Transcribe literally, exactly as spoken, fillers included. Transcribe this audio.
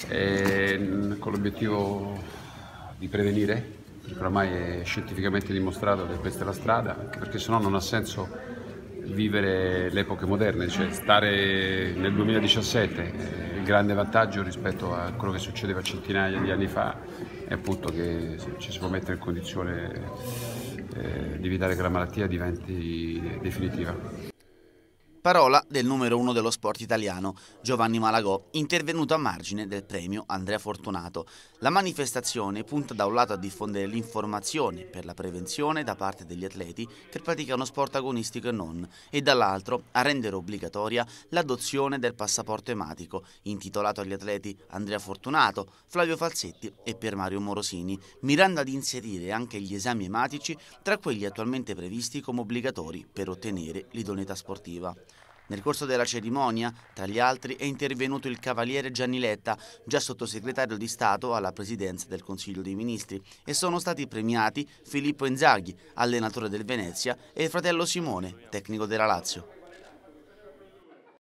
e con l'obiettivo di prevenire, perché oramai è scientificamente dimostrato che questa è la strada, anche perché sennò non ha senso vivere le epoche moderne, cioè stare nel duemiladiciassette. Il grande vantaggio rispetto a quello che succedeva centinaia di anni fa è appunto che ci si può mettere in condizione eh, di evitare che la malattia diventi definitiva. Parola del numero uno dello sport italiano, Giovanni Malagò, intervenuto a margine del premio Andrea Fortunato. La manifestazione punta da un lato a diffondere l'informazione per la prevenzione da parte degli atleti che praticano sport agonistico e non, e dall'altro a rendere obbligatoria l'adozione del passaporto ematico, intitolato agli atleti Andrea Fortunato, Flavio Falsetti e Pier Mario Morosini, mirando ad inserire anche gli esami ematici tra quelli attualmente previsti come obbligatori per ottenere l'idoneità sportiva. Nel corso della cerimonia, tra gli altri, è intervenuto il cavaliere Gianni Letta, già sottosegretario di Stato alla Presidenza del Consiglio dei Ministri, e sono stati premiati Filippo Inzaghi, allenatore del Venezia, e il fratello Simone, tecnico della Lazio.